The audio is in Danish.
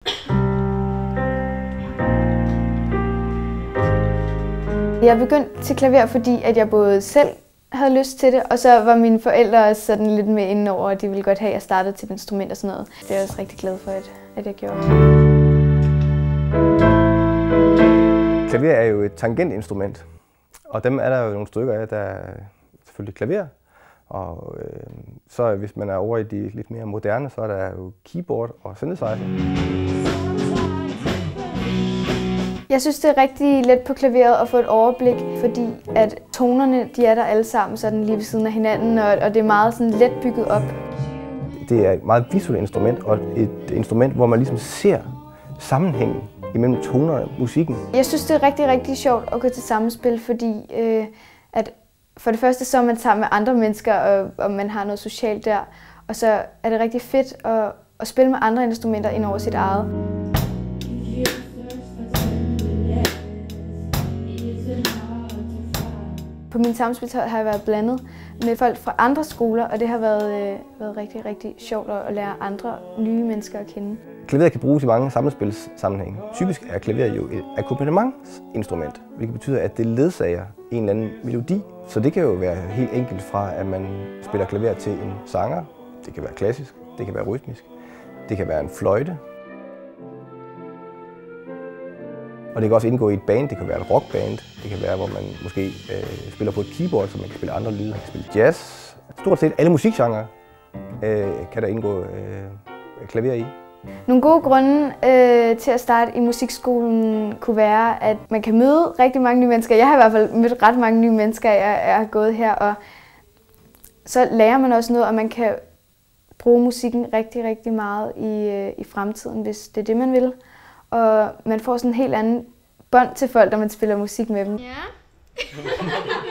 Jeg begyndte til klaver, fordi at jeg både selv havde lyst til det, og så var mine forældre også sådan lidt med inde over, at de ville godt have, at jeg startede til et instrument og sådan noget. Det er jeg også rigtig glad for, at jeg gjorde. Klaver er jo et tangentinstrument, og dem er der jo nogle stykker af. Der er selvfølgelig klaver, og så hvis man er over i de lidt mere moderne, så er der jo keyboard og synthesizer. Jeg synes, det er rigtig let på klaveret at få et overblik, fordi at tonerne de er der alle sammen sådan lige ved siden af hinanden, og det er meget sådan let bygget op. Det er et meget visuelt instrument, og et instrument, hvor man ligesom ser sammenhængen imellem tonerne og musikken. Jeg synes, det er rigtig, rigtig sjovt at gå til samspil, fordi at for det første så er man sammen med andre mennesker, og man har noget socialt der, og så er det rigtig fedt at spille med andre instrumenter ind over sit eget. På min samspilshold har jeg været blandet med folk fra andre skoler, og det har været rigtig, rigtig sjovt at lære andre nye mennesker at kende. Klaveret kan bruges i mange samspilssammenhænge. Typisk er klaveret jo et akkompagnementsinstrument, hvilket betyder, at det ledsager en eller anden melodi. Så det kan jo være helt enkelt fra, at man spiller klaver til en sanger. Det kan være klassisk, det kan være rytmisk, det kan være en fløjte. Og det kan også indgå i et band, det kan være et rockband, det kan være, hvor man måske spiller på et keyboard, så man kan spille andre lyde, man kan spille jazz. Stort set alle musikgenrer kan der indgå klaver i. Nogle gode grunde til at starte i musikskolen kunne være, at man kan møde rigtig mange nye mennesker. Jeg har i hvert fald mødt ret mange nye mennesker, jeg har gået her, og så lærer man også noget, og man kan bruge musikken rigtig, rigtig meget i fremtiden, hvis det er det, man vil. Og man får sådan en helt anden bånd til folk, når man spiller musik med dem. Ja.